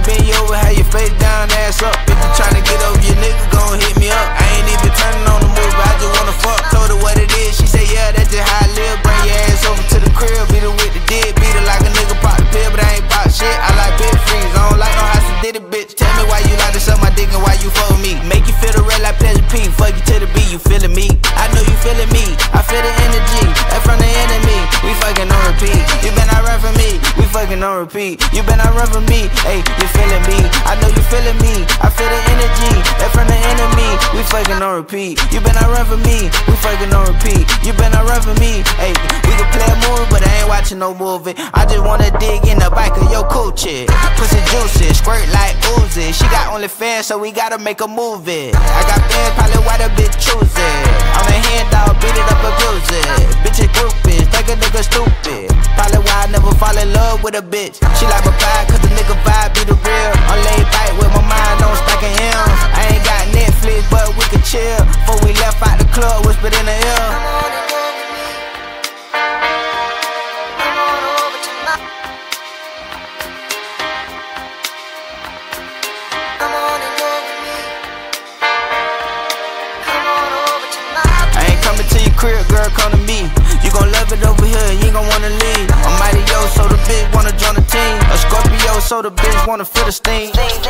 bend you over, have your face down, ass up. If you tryna get over your nigga, gon' hit me up. I ain't even turning on the move, but I just wanna fuck. Told her what it is, she said yeah, that's just how I live. Bring your ass over to the crib, beat her with the dick. Beat her like a nigga pop the pill, but I ain't pop shit. I like big freeze, I don't like no house did it, bitch. Tell me why you like to suck my dick and why you fuck with me. Make you feel the red like Pleasure P. Fuck you to the beat, you feeling me? I know you feeling me. I feel the energy, that's from the enemy. We fucking on repeat. You been not run for me. We fucking on repeat. You been not run for me. Hey, you feeling me? I know you feeling me. I feel the energy, that's from the enemy. We fucking on repeat. You been not run for me. We fucking on repeat. You been not run for me. Hey, we can play a movie, but I ain't watching no movie. I just wanna dig in the back of your coochie. Pussy juicy, squirt like Uzi. She got OnlyFans, so we gotta make a movie. I got bands, probably why the bitch choose it. On the hand dog, beat it up, abuse it. Bitches groupies, think a nigga stupid. Probably why I never fall in love with a bitch. She like my vibe, cause the nigga vibe be the real. I'm laid back with my mind on stacking hymns. I ain't got Netflix, but we could chill. Before we left out the club, whispered in the ear. Crib, girl, come to me. You gon' love it over here, you ain't gon' wanna leave. I'm mighty yo, so the bitch wanna join the team. A Scorpio, so the bitch wanna feel the steam.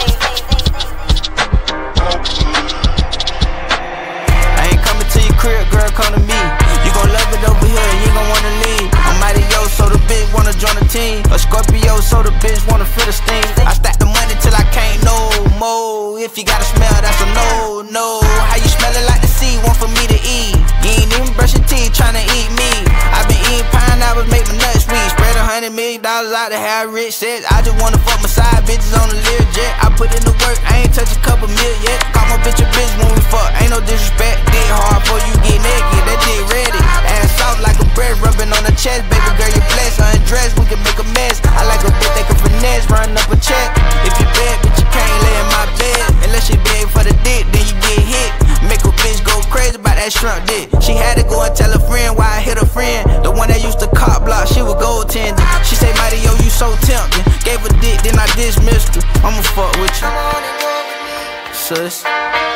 I ain't coming to your crib, girl, come to me. You gon' love it over here, you ain't gon' wanna leave. I'm mighty yo, so the bitch wanna join the team. A Scorpio, so the bitch wanna feel the steam. I stack the money till I can't no more. If you got a smell, that's a no, no. How you smell it like the sea, want for me to eat. You ain't even brush your teeth tryna eat me. I been eating pineapples, make my nuts sweet. Spread $100 million out to have rich sex. I just wanna fuck my side bitches on the Learjet. I put in the work, I ain't touch a couple mil yet. Call my bitch a bitch when we fuck, ain't no disrespect. Dick hard before you get naked, that dick ready. Ass soft like a bread, rubbing on the chest. Baby girl, you blessed, undressed, we can make a mess. I like a bitch that can finesse, run up a check. If you bad, bitch, you can't lay in my bed. Unless you beg for the dick, then you get hit. Make a bitch go crazy about that shrimp dick. She had to go and tell a friend why I hit a friend. The one that used to cop block, she was goaltending. She say, Mighty, yo, you so tempting. Gave her dick, then I dismissed her. I'ma fuck with you, sus.